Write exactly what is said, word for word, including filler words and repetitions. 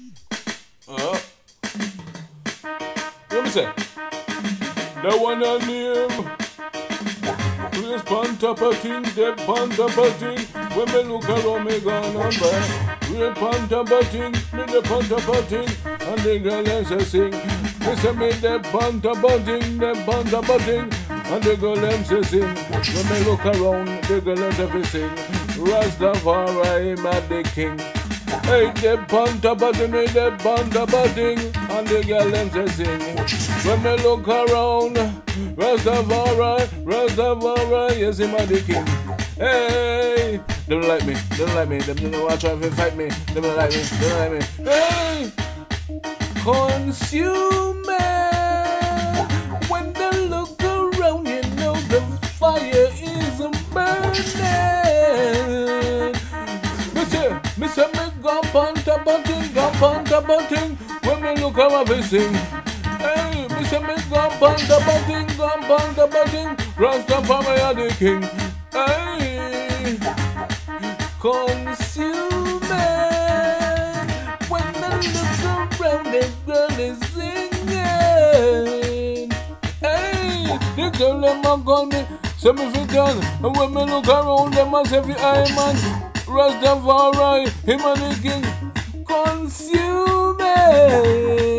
Uh, let me say, the one I name, place pan top of thing, the pan top of thing. When me look around, me gonna buy. Real pan top of thing, me the pan top of thing, and the girl them say sing. Me say me the pan top of thing, the pan top of thing, and the girl them say sing. When me look around, the girl them say sing. Rastafari, him a the king. Hey, the panta button, the panta button, and the girl them say sing. When me look around, Rastafari, Rastafari, yes, him a the king. Hey, they don't like me, they don't like me, they don't want to try to fight me, they don't like me, they don't like me. Hey, consumer, when they look around, you know the fire is burning. Me say, me say me go panta button, go panta button, when me look at my sing. Hey, me say me go panta button, go panta button, Rastafari are the king. Hey, consumer, when me look around, the girl is singing. Hey, the girl them a call me, say me fi done, and when me look around, them a say fi I man. Rastafari, him and the king, consume.